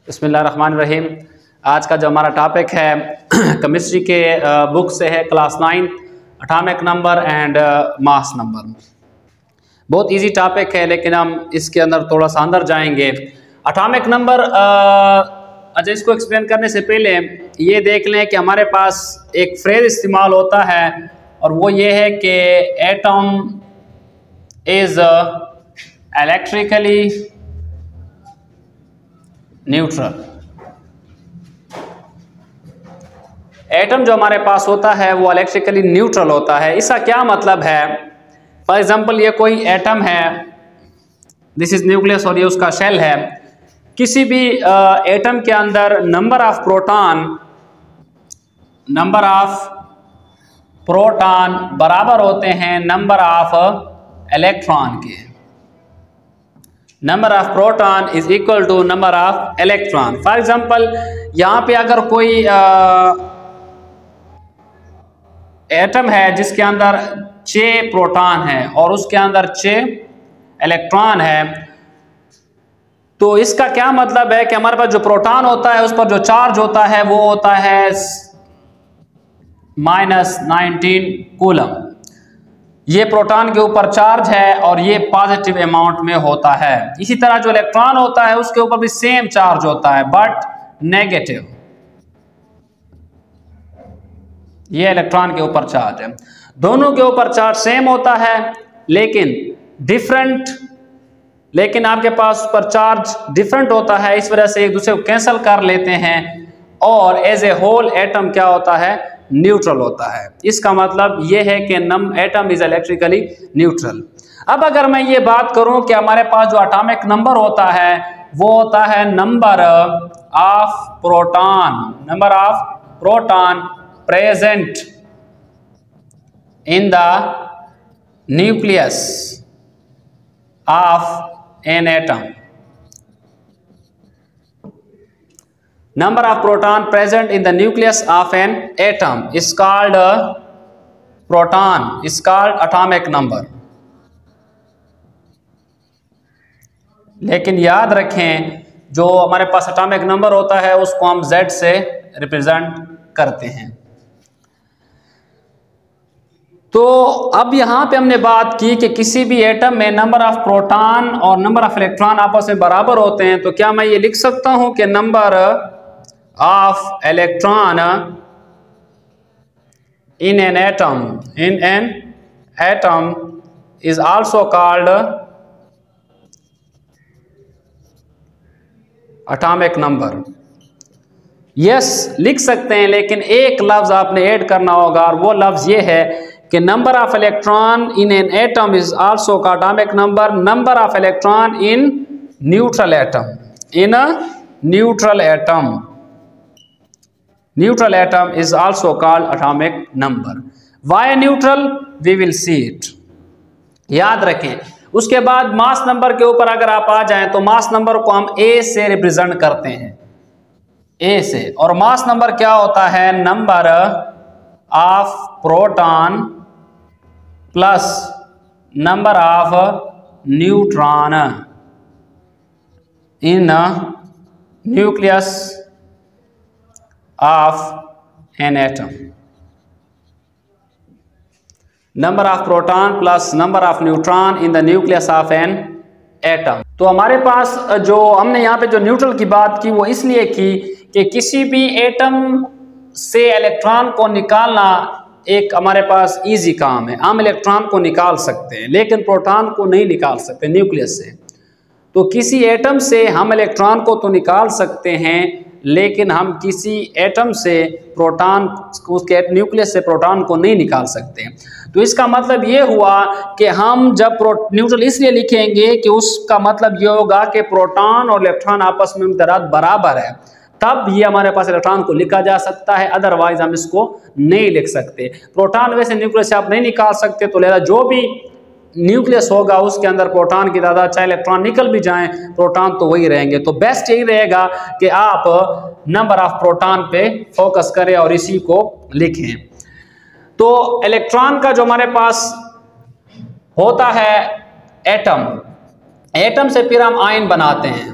बिस्मिल्लाहिर्रहमानिर्रहीम। आज का जो हमारा टॉपिक है केमिस्ट्री के बुक से है, class 9 atomic number and mass number. बहुत इजी टॉपिक है लेकिन हम इसके अंदर थोड़ा सा अंदर जाएंगे। एटॉमिक नंबर, अच्छा इसको एक्सप्लेन करने से पहले ये देख लें कि हमारे पास एक फ्रेज इस्तेमाल होता है और वो ये है कि atom is electrically neutral. Atom जो हमारे पास होता है वो इलेक्ट्रिकली न्यूट्रल होता है। इसका क्या मतलब है? फॉर एग्जांपल ये कोई एटम है, दिस इज न्यूक्लियस और ये उसका शेल है। किसी भी एटम के अंदर नंबर ऑफ प्रोटॉन बराबर होते हैं नंबर ऑफ इलेक्ट्रॉन के। Number of proton is equal to number of electron. For example यहाँ पे अगर कोई एटम है जिसके अंदर 6 प्रोटॉन है और उसके अंदर 6 इलेक्ट्रॉन है, तो इसका क्या मतलब है कि हमारे पास जो प्रोटॉन होता है उस पर जो चार्ज होता है वो होता है -19 कूलम। ये प्रोटॉन के ऊपर चार्ज है और ये पॉजिटिव अमाउंट में होता है। इसी तरह जो इलेक्ट्रॉन होता है उसके ऊपर भी सेम चार्ज होता है बट नेगेटिव। ये इलेक्ट्रॉन के ऊपर चार्ज है, दोनों के ऊपर चार्ज सेम होता है लेकिन डिफरेंट, लेकिन आपके पास पर चार्ज डिफरेंट होता है, इस वजह से एक दूसरे को कैंसिल कर लेते हैं और एज ए होल एटम क्या होता है? न्यूट्रल होता है। इसका मतलब यह है कि एटम इज इलेक्ट्रिकली न्यूट्रल। अब अगर मैं ये बात करूं कि हमारे पास जो एटॉमिक नंबर होता है वो होता है number of proton present in the nucleus of an atom. Number of proton present in the nucleus of an atom is called atomic number। लेकिन याद रखें जो हमारे पास एटॉमिक नंबर होता है उसको हम Z से रिप्रेजेंट करते हैं। तो अब यहाँ पे हमने बात की कि किसी भी एटम में नंबर ऑफ प्रोटॉन और नंबर ऑफ इलेक्ट्रॉन आपस में बराबर होते हैं। तो क्या मैं ये लिख सकता हूँ कि number of electron in an atom is also called atomic number। Yes लिख सकते हैं, लेकिन एक लफ्ज आपने ऐड करना होगा और वो लफ्ज ये है कि number of electron in an atom is also called atomic number. Number of electron in neutral atom Neutral atom is also called atomic number। Why neutral? We will see it। याद रखें। उसके बाद मास नंबर के ऊपर अगर आप आ जाएं तो मास नंबर को हम A से रिप्रेजेंट करते हैं, A से। और मास नंबर क्या होता है? Number of proton plus number of neutron in nucleus of an atom। number of proton plus number of neutron in the nucleus of an atom। तो हमारे पास जो हमने यहाँ पे जो न्यूट्रल की बात की वो इसलिए की कि किसी भी एटम से इलेक्ट्रॉन को निकालना एक हमारे पास इजी काम है। हम इलेक्ट्रॉन को निकाल सकते हैं लेकिन प्रोटॉन को नहीं निकाल सकते न्यूक्लियस से। तो किसी एटम से हम इलेक्ट्रॉन को तो निकाल सकते हैं लेकिन हम किसी एटम से प्रोटॉन, उसके न्यूक्लियस से प्रोटॉन को नहीं निकाल सकते। तो इसका मतलब ये हुआ कि हम जब न्यूट्रल इसलिए लिखेंगे कि उसका मतलब ये होगा कि प्रोटॉन और इलेक्ट्रॉन आपस में तादाद बराबर है, तब ये हमारे पास इलेक्ट्रॉन को लिखा जा सकता है, अदरवाइज हम इसको नहीं लिख सकते। प्रोटॉन वैसे न्यूक्लियस से आप नहीं निकाल सकते, तो लिहाजा जो भी न्यूक्लियस होगा उसके अंदर प्रोटॉन की तादाद, चाहे इलेक्ट्रॉन निकल भी जाएं प्रोटॉन तो वही रहेंगे। तो बेस्ट यही रहेगा कि आप नंबर ऑफ प्रोटॉन पे फोकस करें और इसी को लिखें। तो इलेक्ट्रॉन का जो हमारे पास होता है एटम से फिर हम आयन बनाते हैं।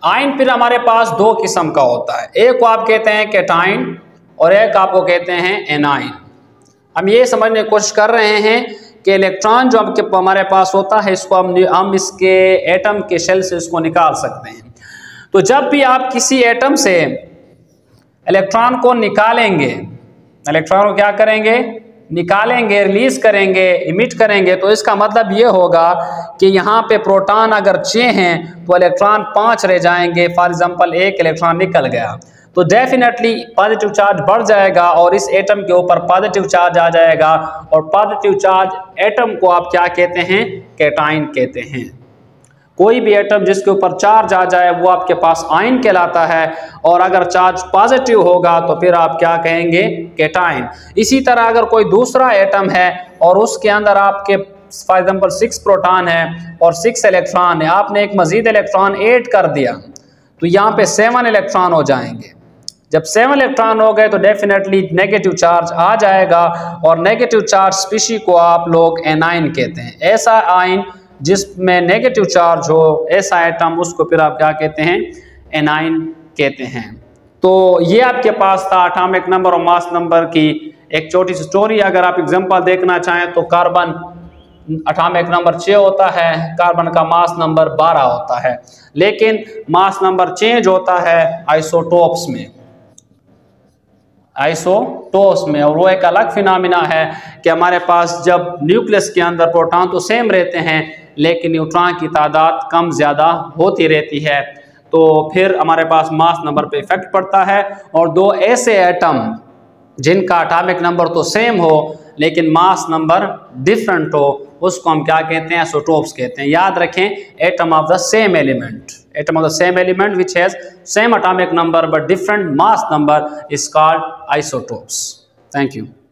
आयन फिर हमारे पास दो किस्म का होता है, एक को आप कहते हैं कैटाइन और एक आपको कहते हैं एनाइन। हम ये समझने की कोशिश कर रहे हैं कि इलेक्ट्रॉन जो हमारे पास होता है इसको हम इसके एटम के शेल से इसको निकाल सकते हैं। तो जब भी आप किसी एटम से इलेक्ट्रॉन को निकालेंगे, इलेक्ट्रॉन को क्या करेंगे, निकालेंगे, रिलीज करेंगे, इमिट करेंगे, तो इसका मतलब ये होगा कि यहाँ पे प्रोटॉन अगर 6 हैं तो इलेक्ट्रॉन 5 रह जाएंगे। फॉर एग्जांपल एक इलेक्ट्रॉन निकल गया तो डेफिनेटली पॉजिटिव चार्ज बढ़ जाएगा और इस एटम के ऊपर पॉजिटिव चार्ज आ जाएगा, और पॉजिटिव चार्ज एटम को आप क्या कहते हैं, कैटाइन कहते हैं। कोई भी एटम जिसके ऊपर चार्ज आ जाए वो आपके पास आयन कहलाता है, और अगर चार्ज पॉजिटिव होगा तो फिर आप क्या कहेंगे, कैटाइन। इसी तरह अगर कोई दूसरा एटम है और उसके अंदर आपके फॉर एग्जांपल 6 प्रोटॉन है और 6 इलेक्ट्रॉन है, आपने एक मजीद इलेक्ट्रॉन ऐड कर दिया तो यहाँ पे 7 इलेक्ट्रॉन हो जाएंगे। जब 7 इलेक्ट्रॉन हो गए तो डेफिनेटली नेगेटिव चार्ज आ जाएगा, और नेगेटिव चार्ज स्पीशी को आप लोग एनाइन कहते हैं। ऐसा आयन जिसमें नेगेटिव चार्ज हो, ऐसा एटम, उसको फिर आप क्या कहते हैं, एनाइन कहते हैं। तो ये आपके पास था एटॉमिक नंबर और मास नंबर की एक छोटी सी स्टोरी। अगर आप एग्जांपल देखना चाहें तो कार्बन एटॉमिक नंबर 6 होता है, कार्बन का मास नंबर 12 होता है, लेकिन मास नंबर चेंज होता है आइसोटोप्स में, और वो एक अलग फिनोमिना है कि हमारे पास जब न्यूक्लियस के अंदर प्रोटॉन तो सेम रहते हैं लेकिन न्यूट्रॉन की तादाद कम ज़्यादा होती रहती है, तो फिर हमारे पास मास नंबर पे इफेक्ट पड़ता है। और दो ऐसे एटम जिनका एटॉमिक नंबर तो सेम हो लेकिन मास नंबर डिफरेंट हो, उसको हम क्या कहते हैं, आइसोटोप्स कहते हैं। याद रखें, atom of the same element, atom of the same element which has same atomic number but different mass number is called isotopes. Thank you.